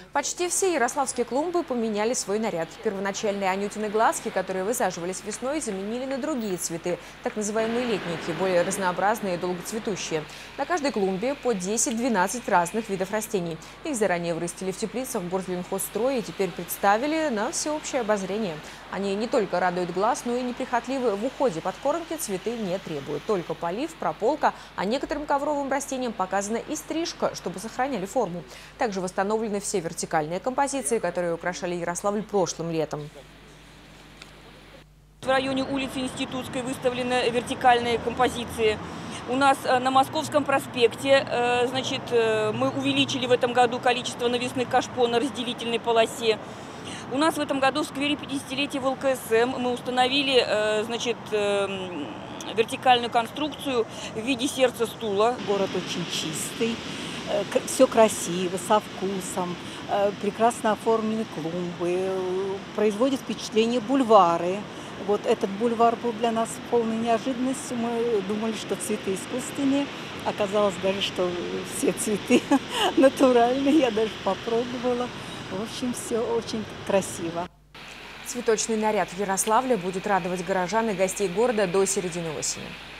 Почти все ярославские клумбы поменяли свой наряд. Первоначальные анютины глазки, которые высаживались весной, заменили на другие цветы, так называемые летники, более разнообразные и долгоцветущие. На каждой клумбе по 10-12 разных видов растений. Их заранее вырастили в теплицах Горсбельхозстроя и теперь представили на всеобщее обозрение. Они не только радуют глаз, но и неприхотливы в уходе. Подкормки цветы не требуют. Только полив, прополка, а некоторым ковровым растениям показана и стрижка, чтобы сохраняли форму. Также восстановлены все вертикальные композиции, которые украшали Ярославль прошлым летом. В районе улицы Институтской выставлены вертикальные композиции. У нас на Московском проспекте, мы увеличили в этом году количество навесных кашпо на разделительной полосе. У нас в этом году в сквере 50-летия ВЛКСМ мы установили, вертикальную конструкцию в виде сердца стула. Город очень чистый, все красиво, со вкусом, прекрасно оформлены клумбы, производят впечатление бульвары. Вот этот бульвар был для нас полной неожиданностью. Мы думали, что цветы искусственные. Оказалось даже, что все цветы натуральные. Я даже попробовала. В общем, все очень красиво. Цветочный наряд в Ярославле будет радовать горожан и гостей города до середины осени.